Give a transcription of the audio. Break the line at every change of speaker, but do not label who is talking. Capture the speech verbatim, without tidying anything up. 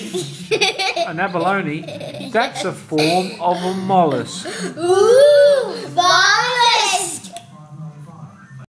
An abalone? That's a form of a mollusk.
Ooh.